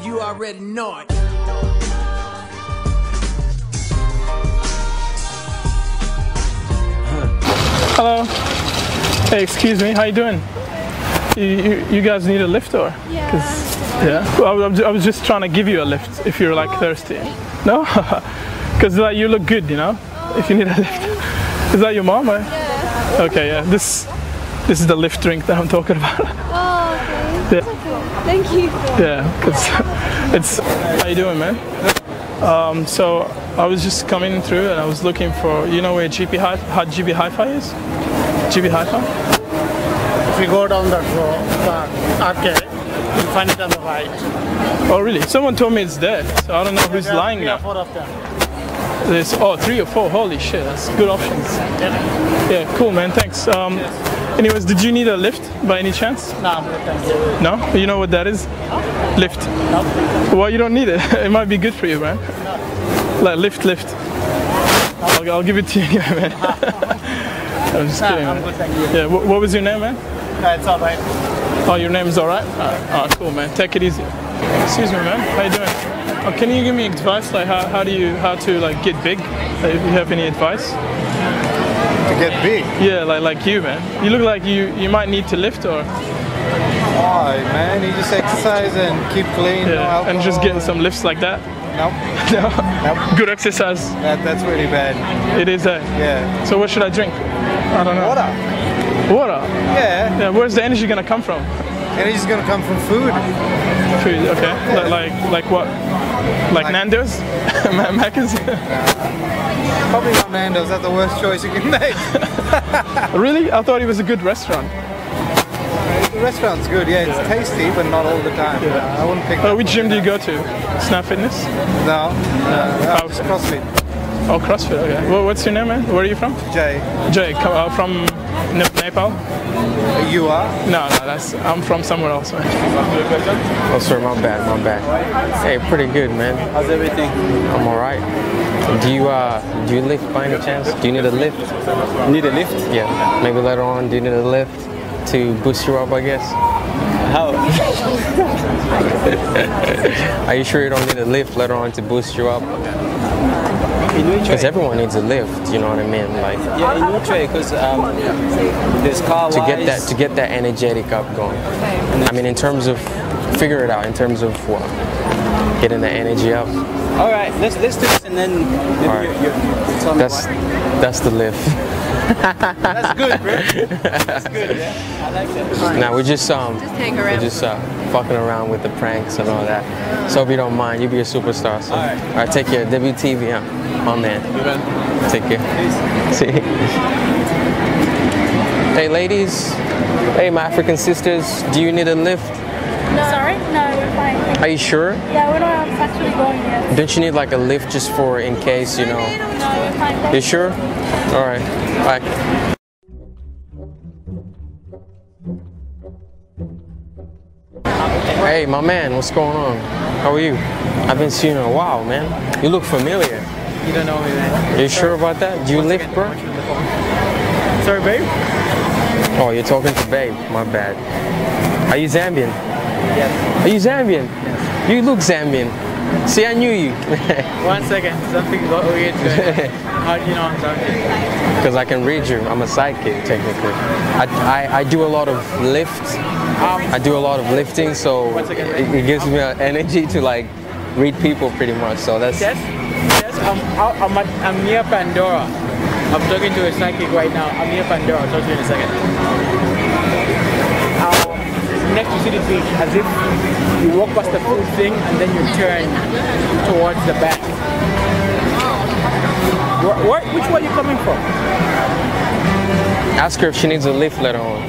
You already know it. Hello. Hey, excuse me. How you doing? You guys need a lift or? Yeah. Yeah. Well, I was just trying to give you a lift if you're like thirsty. No? Because like you look good, you know. If you need a lift. Is that your mom? Or? Yeah. Okay. Yeah. This is the lift drink that I'm talking about. Oh, okay. Yeah. Okay. Thank you. Yeah. Because it's. How you doing, man? So I was just coming through and I was looking for, you know where GB Hi-Fi is? GB Hi-Fi? If you go down that road, arcade, you'll find it on the right. Oh really? Someone told me it's there, so I don't know who's lying now. 3 or 4 of them. There's 3 or 4. Holy shit, that's good options. Yeah, cool, man. Thanks. Anyways, did you need a lift by any chance? No, I'm good, thank you. No? You know what that is? Lift. No. Well, you don't need it. It might be good for you, man. Like lift. I'll give it to you anyway, man. I'm just kidding, man. I'm good, thank you. Yeah. What was your name, man? It's alright. Oh, your name is alright? Alright, cool, man. Take it easy. Excuse me, man. How you doing? Oh, can you give me advice, like how to like get big? Like, if you have any advice? To get big? Yeah, like you, man. You look like you might need to lift or. Oh man, you just exercise and keep clean. Yeah, no alcohol. and just get some lifts like that. Nope. No. Nope. Good exercise. That's really bad. It is. Yeah. So what should I drink? I don't know. Water. Yeah. Yeah. Where's the energy gonna come from? Energy's gonna come from food. Food. Okay. Like what? Like Nando's? Macca's? Probably not Nando's. That's the worst choice you can make. Really? I thought it was a good restaurant. The restaurant's good. Yeah, it's tasty, but not all the time. Yeah. I wouldn't pick. Which gym do you go to? Snap Fitness? No. It's CrossFit. Oh, CrossFit. Okay. Well, what's your name, man? Where are you from? Jay. Jay. From Nepal? You are? No, I'm from somewhere else, man. Oh, sir, my bad. Hey, pretty good, man. How's everything? I'm alright. Do you lift by any chance? Do you need a lift? Need a lift? Yeah. Maybe later on, do you need a lift to boost you up, I guess? How? Are you sure you don't need a lift later on to boost you up? Because everyone needs a lift, you know what I mean? Like, Yeah, in which way? Because this car to get that energetic up going. I mean, in terms of figure it out. In terms of what? Getting the energy up. All right, let's do this, and then maybe you tell me why. That's the lift. That's good, bro. That's good. Yeah, I like that. Now we're just hang around. we're just fucking around with the pranks and all that. So if you don't mind, you be a superstar. So. All right, take care. WTV, my man. Take care. Peace. See. Hey, ladies. Hey, my African sisters. Do you need a lift? No. Sorry? No, we're fine. Are you sure? Yeah, we're not actually going yet. Don't you need like a lift just for in case, you know? No, we're fine. You sure? All right. Bye. Hey, my man, what's going on? How are you? I haven't seen you in a while, man. You look familiar. You don't know me, man. You sure about that? Do you lift, bro? Sorry, babe? Oh, you're talking to babe. My bad. Are you Zambian? Yes. Are you Zambian? Yes. You look Zambian. See, I knew you. 1 second. Something got weird. How do you know I'm Zambian? Because I can read you. I'm a sidekick, technically. I do a lot of lifts. I do a lot of lifting, so it gives me energy to like read people pretty much. So that's. Yes. I'm near Pandora. I'm talking to a psychic right now. I'm near Pandora. I'll talk to you in a second. Next to see the beach, as if you walk past the food thing and then you turn towards the back. Which way are you coming from? Ask her if she needs a lift later on.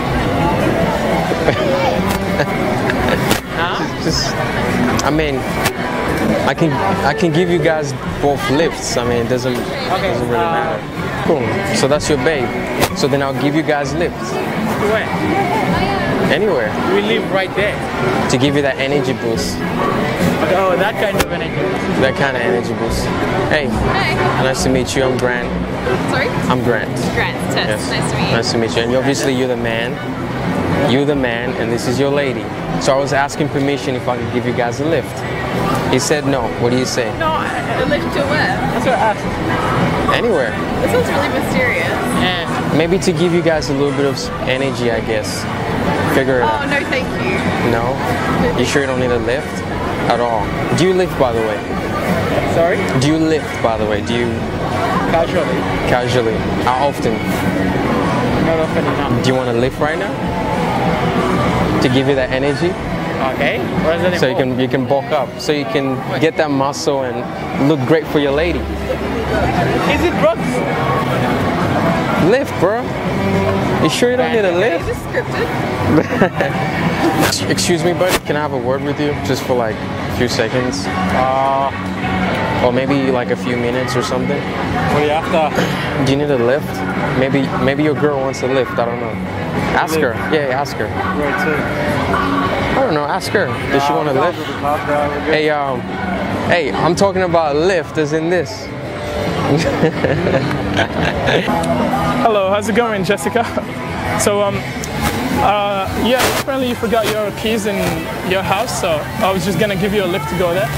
Just, I mean, I can give you guys both lifts. I mean, it doesn't really matter. Cool. So that's your babe. So then I'll give you guys lifts. Where? Anywhere. We live right there. To give you that energy boost. Oh, that kind of energy boost. That kind of energy boost. Hey. Hi. Nice to meet you. I'm Grant. Sorry? I'm Grant. Grant, Tess. Yes. Nice to meet you. Nice to meet you. And obviously you're the man. You're the man, and this is your lady. So I was asking permission if I could give you guys a lift. He said no. What do you say? No, a lift to where? That's what I asked. Anywhere. This sounds really mysterious. Maybe to give you guys a little bit of energy, I guess. Figure it out. Oh, no, thank you. No? You sure you don't need a lift? At all? Do you lift, by the way? Sorry? Do you lift, by the way? Do you... Casually. Casually. How often? Not often enough. Do you want to lift right now? To give you that energy? Okay. What does that So involve? you can bulk up. So you can get that muscle and look great for your lady. Is it drugs? Lift, bro. You sure you don't need a Is lift? this scripted? Excuse me, bud. Can I have a word with you? Just for like a few seconds? Or maybe like a few minutes or something? What are you after? Do you need a lift? Maybe your girl wants a lift. I don't know. Ask her. Yeah, ask her. Where to? I don't know. Ask her. Does she want a lift? Hey, hey, I'm talking about a lift as in this. Hello, how's it going, Jessica? So, yeah, apparently you forgot your keys in your house, so I was just gonna give you a lift to go there.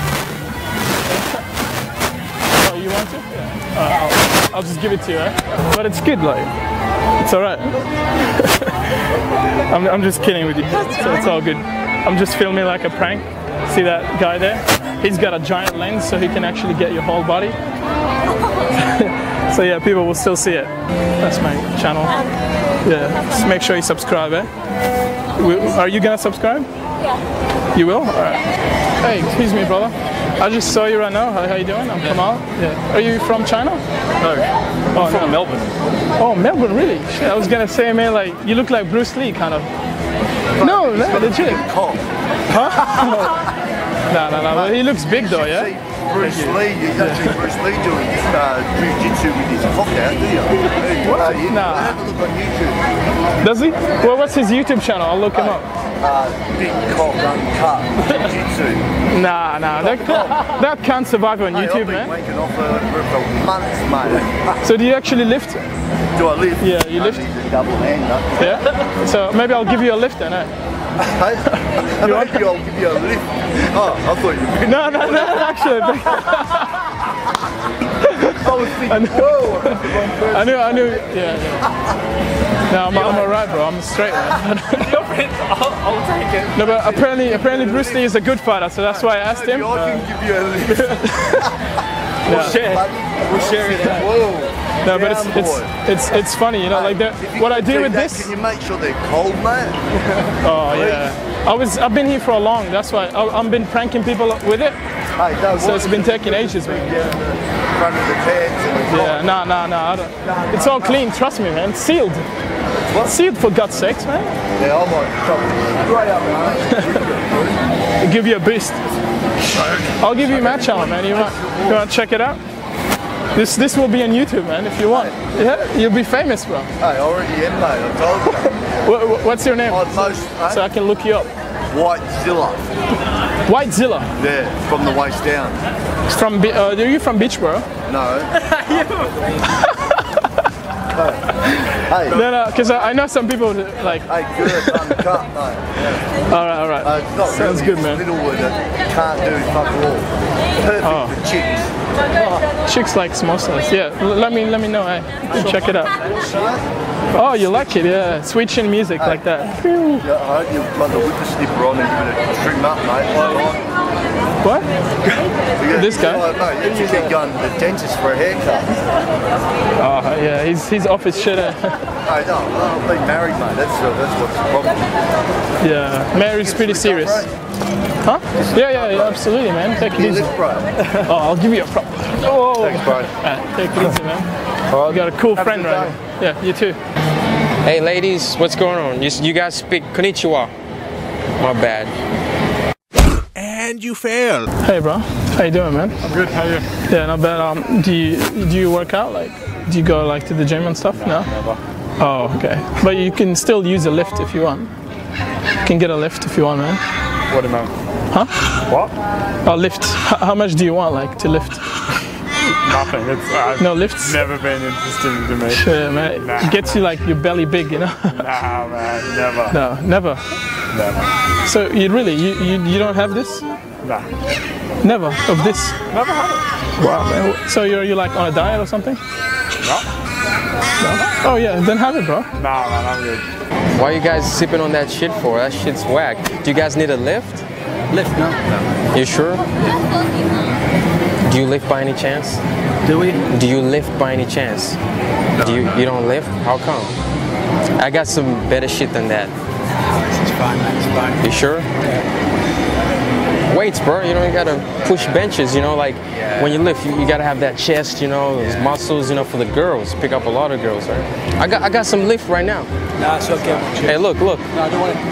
Oh, you want to? Yeah. I'll just give it to you, eh? But it's good, like, it's alright. I'm just kidding with you, so it's all good. I'm just filming like a prank. See that guy there? He's got a giant lens, so he can actually get your whole body. So yeah, people will still see it. That's my channel. Yeah, just make sure you subscribe, eh? Are you gonna subscribe? Yeah. You will? Alright. Hey, excuse me, brother. I just saw you right now. How you doing? I'm Kamal. Yeah. Are you from China? No, I'm from Melbourne. Oh, Melbourne, really? Shit, I was gonna say, man, like, you look like Bruce Lee, kind of. No, legit. Cool. Huh? No. Well, he looks big though, yeah? Bruce Lee, you don't see Bruce Lee doing jiu-jitsu with his cock out, do you? Nah. Have a look on YouTube. Does he? Well, what's his YouTube channel? I'll look him up. Big cock uncut jiu-jitsu. Nah, that can't survive on YouTube, I've been man. waking off for months, mate. So do you actually lift? Do I lift? Yeah, you lift? I need a double hander. Yeah? So maybe I'll give you a lift then, eh? Hey, maybe I'll give you a lift. Oh, I thought you. No, actually. I was thinking, whoa. I knew, yeah. No, I'm alright, bro. I'm straight, man. Your friends, I'll take it. No, but apparently Bruce Lee is a good fighter, so that's why I asked him. I can give you a lift. Yeah. We'll share it out. Whoa. No, but Down, boy. it's funny, you know, like what I do with this. Can you make sure they're cold, mate? Oh yeah. I've been here for a long. That's why I've been pranking people with it. Hey, don't So it's been taking ages, man. Front of the pants and the Yeah, no. I don't. It's all clean. Trust me, man. It's sealed. What? Sealed for God's sakes, man. Yeah, I might chop straight up, mate. I'll give you a boost. I'll give you my channel, man. You want to check it out? This will be on YouTube, man, if you want. Yeah, you'll be famous, bro. Hey, I already am, mate. I told you. What's your name? I'm most, So I can look you up. White Zilla. Whitezilla. Yeah, from the waist down. Are you from Beachboro? No. Hey. No, because I know some people like. Hey, good, uncut, mate. Yeah. All right. It's not Sounds really, good, man. It's Littlewood that can't do fuck all. Perfect for chicks. Chicks like small size. Yeah, let me know. Hey, check it out. Oh, you like it? Yeah, sweet chin music like that. Yeah, I hope you've got the whipper snipper on and you're going to trim up, mate. What? This guy? Oh, no, you have to keep going to the dentist for a haircut. Oh, yeah, he's off his shit. Hey, no, I've been married, mate. That's what's the problem. Yeah, married's pretty serious. Huh? Yeah, absolutely, man. Take it You easy. lift, bro. Oh, I'll give you a prop. Oh. Thanks, bro. Take it easy, man. You got a cool Have a friend good right here. Yeah, you too. Hey, ladies, what's going on? You guys speak konnichiwa. My bad. And you failed. Hey, bro. How you doing, man? I'm good, how are you? Yeah, not bad. Do you work out? Like, do you go like to the gym and stuff? No. Never. Oh, okay. But you can still use a lift if you want. You can get a lift if you want, man. What amount? Huh? What? A lift. How much do you want, like, to lift? Nothing. No lifts? Never been interesting to me. Sure, man. Nah. It gets you like your belly big, you know? Nah, man. Never. No, never. Never. So you really, you don't have this? Nah. Never of this? Never had it. Wow, man. So you're like on a diet or something? No. Oh yeah, then have it, bro. Nah, man. I'm good. Why are you guys sipping on that shit for? That shit's whack. Do you guys need a lift? Lift, no? You sure? Do you lift by any chance? Do we? Do you lift by any chance? Do you don't lift? How come? I got some better shit than that. It's fine, man. It's fine. You sure? Weights, bro. You know, you gotta push benches. You know, like when you lift, you gotta have that chest. You know, those muscles. You know, for the girls, pick up a lot of girls, right? I got some lift right now. Nah, it's okay. Hey, look. No, I don't want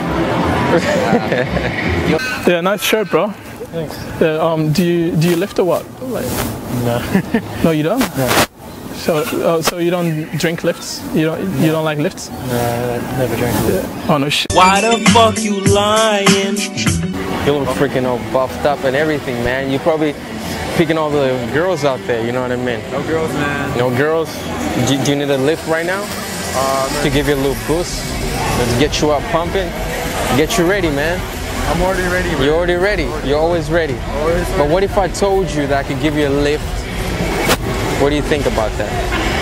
it. Yeah, nice shirt, bro. Thanks. Yeah, do you lift or what? Like, No. no, you don't. No. So you don't drink lifts? You don't like lifts? No, I never drank it. Yeah. Oh no shit. Why the fuck you lying? You look freaking all buffed up and everything, man. You probably picking all the girls out there. You know what I mean? No girls, man. No girls. Do you need a lift right now? To give you a little boost, to get you up pumping, get you ready, man. I'm already ready, man. You're already ready. You're always ready. Always But what if I told you that I could give you a lift? What do you think about that?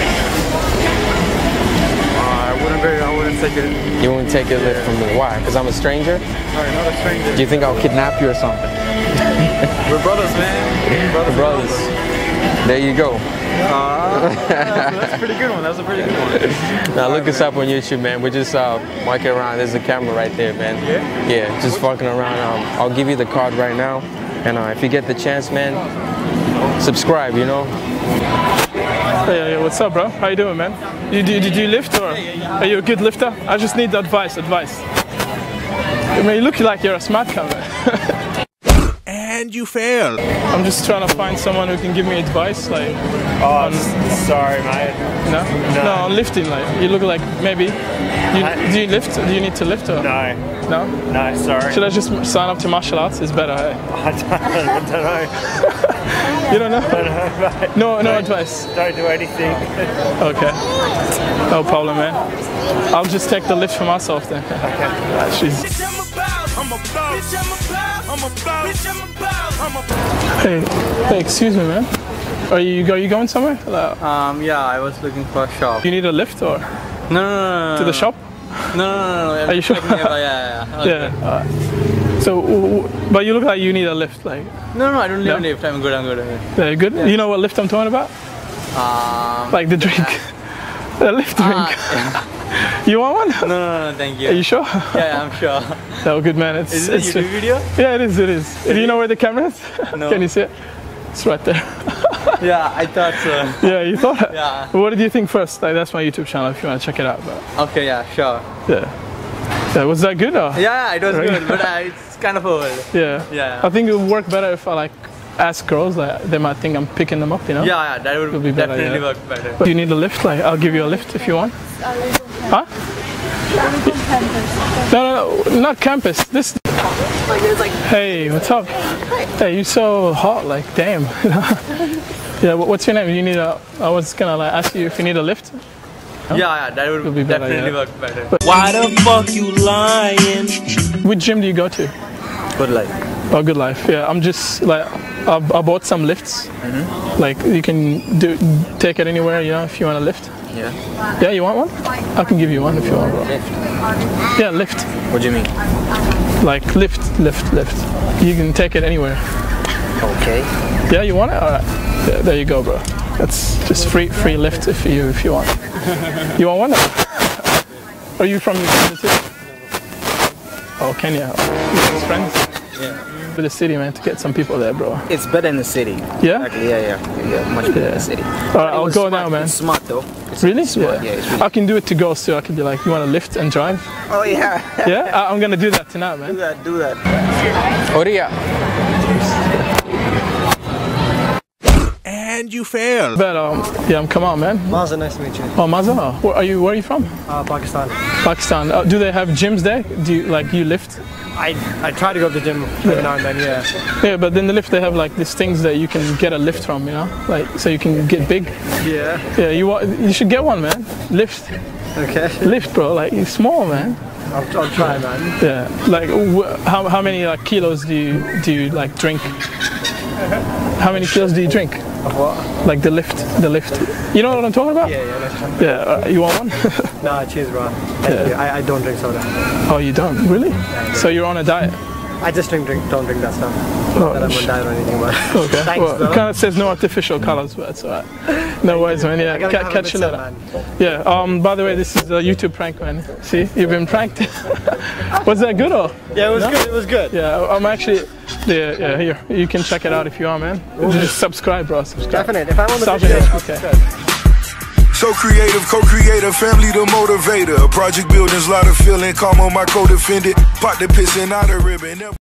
I wouldn't take it. You wouldn't take a lift from me. Why? Because I'm a stranger? Sorry, not a stranger. Do you think I'll kidnap you or something? We're brothers, man. The brothers. There you go. That's a pretty good one. That's a pretty good one. Now look us up on YouTube, man. We're just walking around. There's a camera right there, man. Yeah? Yeah, just walking around. I'll give you the card right now. And if you get the chance, man, subscribe, you know. Hey, what's up, bro? How you doing, man? Did you lift or are you a good lifter? I just need advice. I mean, you look like you're a smart camera. And you fail. I'm just trying to find someone who can give me advice, like. Oh, sorry, mate. No, on lifting. Like, you look like maybe. Do you lift? Do you need to lift or? No. No. No, sorry. Should I just sign up to martial arts? It's better. Hey? I don't know. You don't know? I don't know, mate. No advice. Don't do anything. Okay. No problem, man. I'll just take the lift for myself then. Okay. Jeez. Hey, excuse me, man. Are you going somewhere? Yeah, I was looking for a shop. You need a lift or No. to the shop? No. Are you sure? Yeah. Okay. Yeah. So, but you look like you need a lift, like. No, I don't need a lift. I'm good. Yeah, good. Yeah. You know what lift I'm talking about? Like the drink, the lift drink. You want one? No, thank you. Are you sure? Yeah, I'm sure. Oh, good man. Is it a YouTube video? Yeah, it is. Do you know where the camera is? No. Can you see it? It's right there. Yeah, I thought so. Yeah, you thought? Yeah. What did you think first? Like, that's my YouTube channel if you want to check it out. But Okay, yeah, sure. yeah, was that good or? Yeah, it was good, but it's kind of old. Yeah. Yeah. I think it would work better if I like ask girls. Like, they might think I'm picking them up. You know? Yeah, that would be better, definitely yeah. work better. Do you need a lift? Like, I'll give you a lift if you want. Huh? No, not campus. This. Hey, what's up? Hey, you're so hot. Like, damn. Yeah, what's your name? You need a. I was gonna like ask you if you need a lift. Yeah, that would be better, definitely yeah. work better. Why the fuck you lying? Which gym do you go to? Good life. Oh, Good Life. Yeah, I'm just like I bought some lifts. Like you can take it anywhere, you know, if you want a lift. Yeah. Yeah, you want one? I can give you one if you want, bro. Lift. Yeah, lift. What do you mean? Like lift. You can take it anywhere. Okay. Yeah, you want it? All right. Yeah, there you go, bro. That's just free lift if you want. You want one? Are you from the city? Oh, Kenya. You friends? Yeah. To the city, man, to get some people there, bro. It's better in the city. Yeah? Exactly, yeah, much better in the city. All right, I'll go now, man. It's smart though. Really? Smart, yeah. It's really I can do it to girls too. I can be like, you want to lift and drive? Oh yeah. Yeah? I'm gonna do that tonight, man. Do that. Oria. And you fail. But yeah, come on, man. Maza, nice to meet you. Oh, Maza. Where are you from? Pakistan. Pakistan. Do they have gyms there? Do you lift? I try to go to the gym every now and then, yeah. Yeah, but in the lift they have like these things that you can get a lift from, you know, like so you can get big. Yeah. Yeah, you should get one, man. Lift. Okay. Lift, bro. Like it's small, man. I'll try, man. Yeah. Like how many like kilos do you like drink? How many kilos do you drink? Of what? Like the lift. You know what I'm talking about? Yeah, let's try. Yeah. You want one? Nah, cheers, bro. Thank you. I don't drink soda. Oh, you don't? Really? Yeah, so you're on a diet? I just don't drink that stuff. Oh, Not that I'm on diet or anything, but okay. thanks, Well, bro. it kind of says no artificial colors, but it's alright. No worries, man. Yeah, catch you later. Man. Yeah. By the way, this is a YouTube prank, man. See, you've been pranked. Was that good or? Yeah, it was good. It was good. Yeah, I'm actually. Yeah. Here, you can check it out if you want, man. Just subscribe, bro. Subscribe. Definitely. If I want the SGT-HBK. video, So creative, co-creator, family the motivator. Project buildings, lot of feeling, calm on my co-defendant. Pot the pissing out of ribbon.